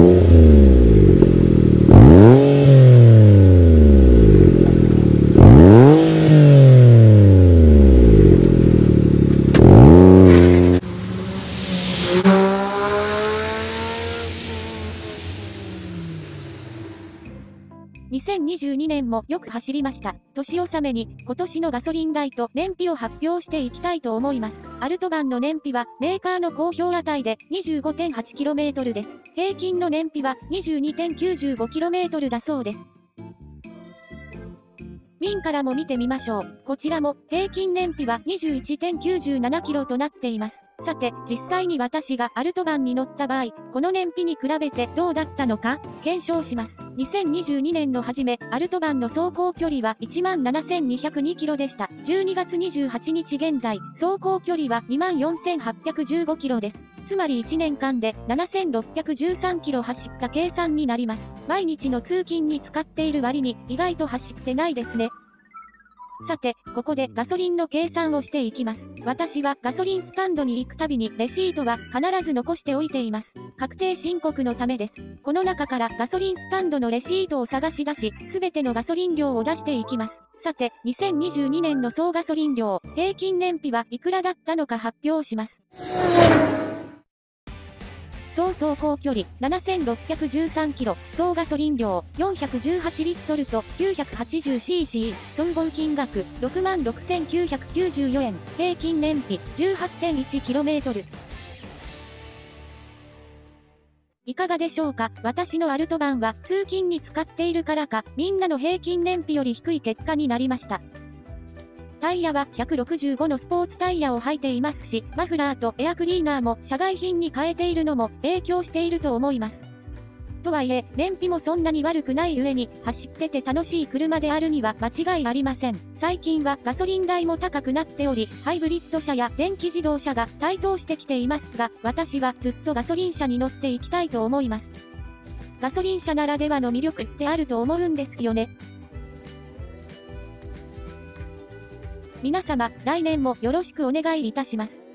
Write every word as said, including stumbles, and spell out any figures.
にせんにじゅうにねんもよく走りました。年納めに今年のガソリン代と燃費を発表していきたいと思います。アルトバンの燃費はメーカーの公表値で にじゅうごてんはちキロメートル です。平均の燃費は にじゅうにてんきゅうじゅうごキロメートル だそうです。民からも見てみましょう。こちらも平均燃費は にじゅういちてんきゅうじゅうななキロとなっています。さて、実際に私がアルトバンに乗った場合、この燃費に比べてどうだったのか、検証します。にせんにじゅうにねんの初め、アルトバンの走行距離は いちまんななせんにひゃくにキロでした。じゅうにがつにじゅうはちにち現在、走行距離は にまんよんせんはっぴゃくじゅうごキロです。つまりいちねんかんでななせんろっぴゃくじゅうさんキロ走った計算になります。毎日の通勤に使っている割に意外と走ってないですね。さて、ここでガソリンの計算をしていきます。私はガソリンスタンドに行くたびにレシートは必ず残しておいています。確定申告のためです。この中からガソリンスタンドのレシートを探し出し、すべてのガソリン量を出していきます。さて、にせんにじゅうにねんの総ガソリン量、平均燃費はいくらだったのか発表します。総走行距離 ななせんろっぴゃくじゅうさんキロ、総ガソリン量よんひゃくじゅうはちリットルと きゅうひゃくはちじゅうシーシー、総合金額 ろくまんろくせんきゅうひゃくきゅうじゅうよえん、平均燃費 じゅうはちてんいちキロメートル。いかがでしょうか。私のアルトバンは通勤に使っているからか、みんなの平均燃費より低い結果になりました。タイヤはひゃくろくじゅうごのスポーツタイヤを履いていますし、マフラーとエアクリーナーも社外品に変えているのも影響していると思います。とはいえ、燃費もそんなに悪くない上に、走ってて楽しい車であるには間違いありません。最近はガソリン代も高くなっており、ハイブリッド車や電気自動車が台頭してきていますが、私はずっとガソリン車に乗っていきたいと思います。ガソリン車ならではの魅力ってあると思うんですよね。皆様、来年もよろしくお願いいたします。